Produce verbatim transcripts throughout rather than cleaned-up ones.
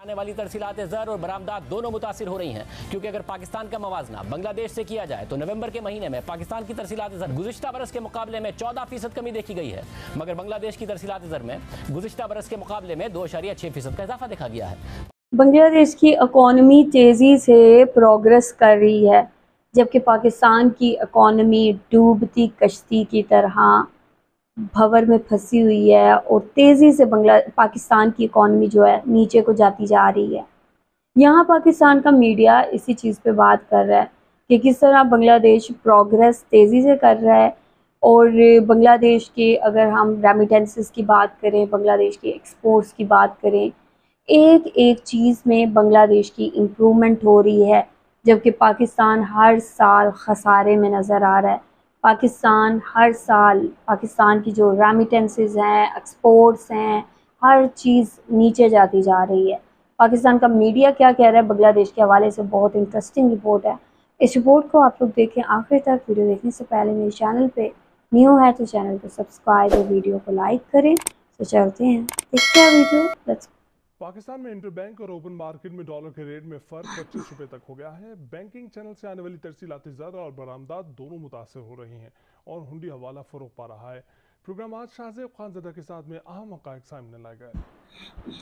आने वाली तरसीलात ज़र और बरामदात दोनों मुतासिर हो रही हैं, क्योंकि अगर पाकिस्तान का मवाजना बांग्लादेश से किया जाए तो नवंबर के महीने में पाकिस्तान की तरसीलात ज़र गुज़िश्ता बरस के मुकाबले में चौदह फीसद कमी देखी गई है, मगर बांग्लादेश की तरसीलात ज़र में गुज़िश्ता बरस के मुकाबले में दो अशारिया छः फीसद का इजाफा देखा गया है। बांग्लादेश की इकॉनमी तेज़ी से प्रोग्रेस कर रही है, जबकि पाकिस्तान की इकॉनमी डूबती कश्ती की तरह भंवर में फंसी हुई है और तेज़ी से बंगला पाकिस्तान की इकॉनमी जो है नीचे को जाती जा रही है। यहाँ पाकिस्तान का मीडिया इसी चीज़ पे बात कर रहा है कि किस तरह बांग्लादेश प्रोग्रेस तेज़ी से कर रहा है और बांग्लादेश के अगर हम रेमिटेंसेस की बात करें, बांग्लादेश के एक्सपोर्ट्स की बात करें, एक एक चीज़ में बांग्लादेश की इम्प्रूवमेंट हो रही है, जबकि पाकिस्तान हर साल खसारे में नज़र आ रहा है। पाकिस्तान हर साल पाकिस्तान की जो रेमिटेंसेस हैं, एक्सपोर्ट्स हैं, हर चीज़ नीचे जाती जा रही है। पाकिस्तान का मीडिया क्या कह रहा है बांग्लादेश के हवाले से बहुत इंटरेस्टिंग रिपोर्ट है। इस रिपोर्ट को आप लोग देखें आखिर तक। वीडियो देखने से पहले मेरे चैनल पे न्यू है तो चैनल को सब्सक्राइब और वीडियो को लाइक करें। तो चलते हैं, देखते हैं वीडियो। लेट्स पाकिस्तान में इंटरबैंक और ओपन मार्केट में डॉलर के रेट में फर्क पच्चीस रुपए तक हो गया है। बैंकिंग चैनल से आने वाली तरसीलात ज़र और बरामदात दोनों मुतासर हो रही हैं और हुंडी हवाला फरोग पा रहा है। प्रोग्राम आज शाहजेब खानज़दा के साथ में अहम हक़ाइक़ सामने लाए गए।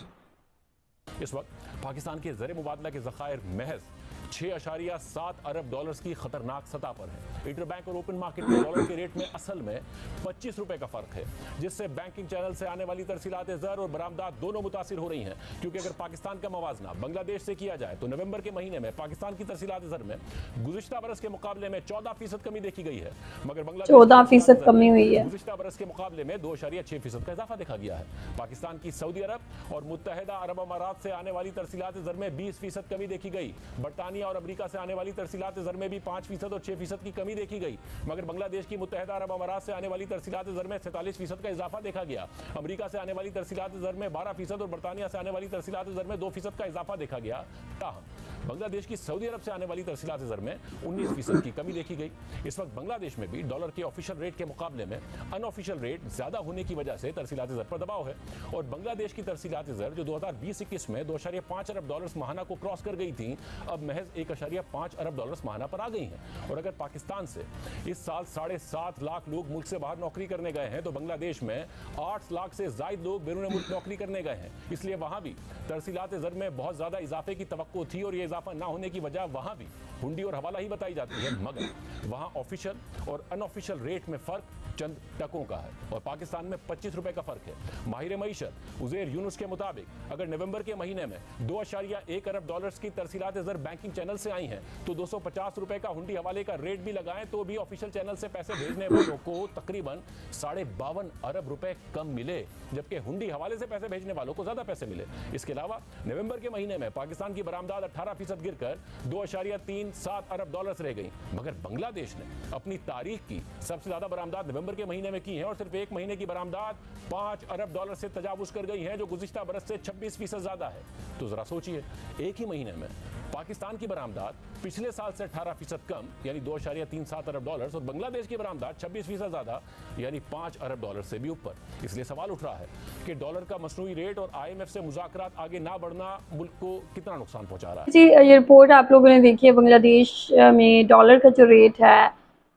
इस वक्त पाकिस्तान के ज़र मुबादला के ज़खायर महज छः अशारिया सात अरब डॉलर्स की खतरनाक सतह पर है। इंटरबैंक और ओपन मार्केट में डॉलर के रेट में असल में पच्चीस रुपए का फर्क है, जिससे बैंकिंग चैनल से आने वाली तरसीलात ज़र और बरामदात दोनों मुतासिर हो रही हैं, क्योंकि अगर पाकिस्तान का मवाजना बांग्लादेश से किया जाए तो नवंबर के महीने में पाकिस्तान की तरसीलात ज़र में गुज़िश्ता बरस के मुकाबले में चौदह फीसद कमी देखी गई है, मगर बांग्लादेश चौदह फीसद कमी हुई है। गुज़िश्ता बरस के मुकाबले में दो अशारिया छः फीसद का इजाफा देखा गया है। पाकिस्तान की सऊदी अरब और मुत्तहिदा अरब अमारात से आने वाली तरसीलात ज़र में बीस फीसद कमी देखी गई। बरतानिया और अमरीका से आने वाली तरसीलात ज़र में भी पाँच फीसद और छः फीसद की कमी देखी गई, मगर बांग्लादेश की मुत्तहिदा अरब अमारात से आने वाली तरसीलात ज़र में सैंतालीस फीसद का इजाफा देखा गया। अमरीका से आने वाली तरसीलात ज़र में बारह फीसद और बरतानिया से आने वाली तरसीलात ज़र में दो फीसद का इजाफा देखा गया। बांग्लादेश की सऊदी अरब से आने वाली तरसीलात ज़र में उन्नीस फीसद की कमी देखी गई। इस वक्त बांग्लादेश में भी डॉलर के ऑफिशियल रेट के मुकाबले में अनऑफिशियल रेट ज्यादा होने की वजह से तरसीलात ज़र पर दबाव है और बांग्लादेश की तरसीलात ज़र जो दो हज़ार बीस इक्कीस में दो अशारिया पाँच अरब डॉलर माहाना को क्रॉस कर गई थी, अब महज एक अशारिया पाँच अरब डॉलर माहाना पर आ गई हैं। और अगर पाकिस्तान से इस साल साढ़े सात लाख लोग मुल्क से बाहर नौकरी करने गए हैं तो बांग्लादेश में आठ लाख से ज्यादा लोग बैरून मुल्क नौकरी करने गए हैं, इसलिए वहां भी तरसीलात ज़र में बहुत ज्यादा इजाफे की तवक्को थी और ये इजाफा ना होने की वजह वहां भी हुंडी और हवाला ही बताई जाती है, मगर वहां ऑफिशियल और अनऑफिशियल रेट में फर्क चंद टकों का है और पाकिस्तान में पच्चीस रुपए का फर्क है। माहिर मईशत उज़ैर यूनुस के मुताबिक अगर नवंबर के महीने में दो अशारिया एक अरब डॉलर्स की तरसीलात ज़र बैंकिंग चैनल से आई हैं तो दो सौ पचास रुपए का हुंडी हवाले का रेट भी लगाएं तो भी ऑफिशियल चैनल से पैसे भेजने वालों को तकरीबन साढ़े बावन अरब रुपए कम मिले, जबकि हुंडी हवाले से पैसे भेजने वालों को ज्यादा पैसे मिले। इसके अलावा नवंबर के महीने में पाकिस्तान की बरामदात अठारह फीसद गिरकर दो अशारिया तीन सात अरब डॉलर रह गई, मगर बांग्लादेश ने अपनी तारीख की सबसे ज्यादा बरामदात नवंबर के महीने में की है और सिर्फ एक महीने की बरामदात पांच अरब डॉलर से तजावुज कर गई है, जो गुज़िश्ता बरस से छब्बीस फीसद ज्यादा है। तो जरा सोचिए, एक ही महीने में पाकिस्तान की बरामदात पिछले साल से अठारह फीसद कम यानी दो अशारिया तीन सात अरब डॉलर और बांग्लादेश की बरामदात छब्बीस फीसद ज्यादा यानी पांच अरब डॉलर से भी ऊपर। इसलिए सवाल उठ रहा है कि डॉलर का मसनूई रेट और आई एम एफ से मुज़ाकरात आगे ना बढ़ना मुल्क को कितना नुकसान पहुंचा रहा है। जी, ये रिपोर्ट आप लोगों ने देखी है। बांग्लादेश में डॉलर का जो रेट है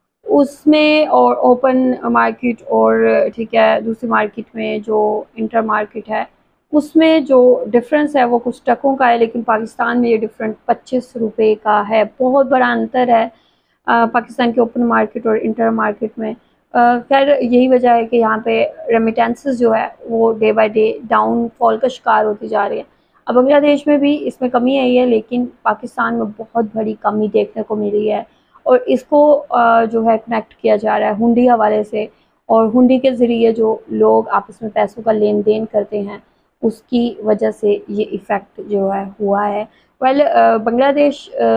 उसमें और ओपन मार्केट और ठीक है दूसरी मार्केट में जो इंटर मार्केट है उसमें जो डिफरेंस है वो कुछ टकों का है, लेकिन पाकिस्तान में ये डिफरेंट पच्चीस रुपए का है। बहुत बड़ा अंतर है आ, पाकिस्तान के ओपन मार्केट और इंटर मार्केट में। खैर यही वजह है कि यहाँ पे रेमिटेंसेस जो है वो डे बाय डे डाउनफॉल का शिकार होती जा रही है। अब बांग्लादेश में भी इसमें कमी आई है, लेकिन पाकिस्तान में बहुत बड़ी कमी देखने को मिली है और इसको आ, जो है कनेक्ट किया जा रहा है हुंडी हवाले से, और हुंडी के ज़रिए जो लोग आपस में पैसों का लेन देन करते हैं उसकी वजह से ये इफ़ेक्ट जो है हुआ है। वेल well, बांग्लादेश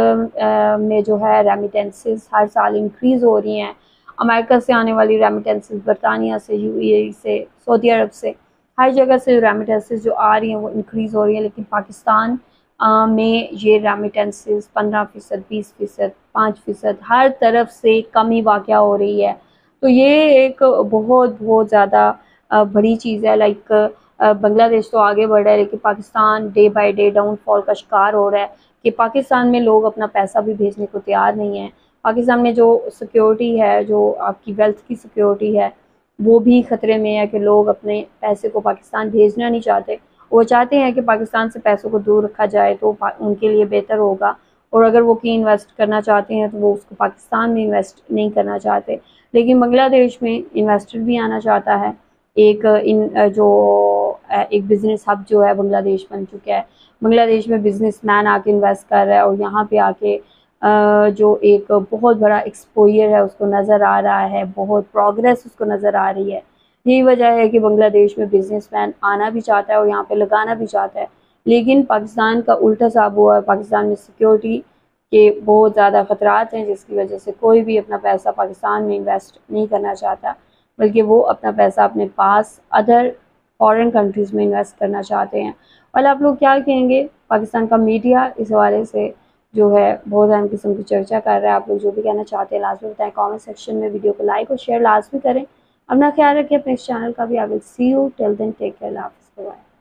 में जो है रेमिटेंसेस हर साल इंक्रीज़ हो रही हैं। अमेरिका से आने वाली रेमिटेंसेस, बरतानिया से, यूएई से, सऊदी अरब से, हर जगह से रेमिटेंसेस जो आ रही हैं वो इंक्रीज़ हो रही हैं, लेकिन पाकिस्तान में ये रेमिटेंसेस पंद्रह फ़ीसद, बीस फ़ीसद, पाँच फ़ीसद हर तरफ से कमी वाक़या हो रही है। तो ये एक बहुत बहुत ज़्यादा बड़ी चीज़ है। लाइक बांग्लादेश तो आगे बढ़ रहा है, लेकिन Pakistan day by day downfall का शिकार हो रहा है कि पाकिस्तान में लोग अपना पैसा भी भेजने को तैयार नहीं है। पाकिस्तान में जो सिक्योरिटी है, जो आपकी वेल्थ की सिक्योरिटी है, वो भी ख़तरे में है कि लोग अपने पैसे को पाकिस्तान भेजना नहीं चाहते। वो चाहते हैं कि पाकिस्तान से पैसों को दूर रखा जाए तो उनके लिए बेहतर होगा, और अगर वो कहीं इन्वेस्ट करना चाहते हैं तो वो उसको पाकिस्तान में इन्वेस्ट नहीं करना चाहते। लेकिन बांग्लादेश में इन्वेस्टर भी आना चाहता है। एक इन जो एक बिज़नेस हब जो है बांग्लादेश बन चुका है। बांग्लादेश में बिजनेसमैन आके इन्वेस्ट कर रहा है और यहाँ पे आके जो एक बहुत बड़ा एक्सपोजर है उसको नज़र आ रहा है, बहुत प्रोग्रेस उसको नज़र आ रही है। यही वजह है कि बांग्लादेश में बिजनेसमैन आना भी चाहता है और यहाँ पे लगाना भी चाहता है। लेकिन पाकिस्तान का उल्टा साब हुआ है। पाकिस्तान में सिक्योरिटी के बहुत ज़्यादा ख़तरात हैं, जिसकी वजह से कोई भी अपना पैसा पाकिस्तान में इन्वेस्ट नहीं करना चाहता, बल्कि वो अपना पैसा अपने पास अदर फॉरेन कंट्रीज़ में इन्वेस्ट करना चाहते हैं। और आप लोग क्या कहेंगे? पाकिस्तान का मीडिया इस हवाले से जो है बहुत अहम किस्म की चर्चा कर रहा है। आप लोग जो भी कहना चाहते हैं लाजमी बताएं कमेंट सेक्शन में। वीडियो को लाइक और शेयर लाजमी करें। अपना ख्याल रखें, अपने इस चैनल का भी। I will see you till then, take care, अल्लाह हाफ़िज़।